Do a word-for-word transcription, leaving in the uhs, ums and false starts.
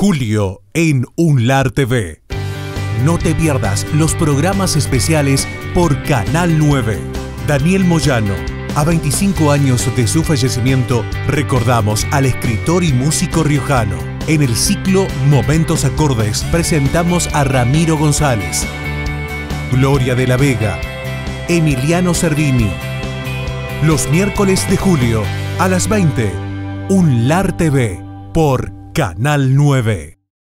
Julio en UNLAR T V. No te pierdas los programas especiales por Canal nueve. Daniel Moyano. A veinticinco años de su fallecimiento, recordamos al escritor y músico riojano. En el ciclo Momentos Acordes presentamos a Ramiro González, Gloria de la Vega, Emiliano Cervini. Los miércoles de julio a las veinte, UNLAR T V por Canal nueve.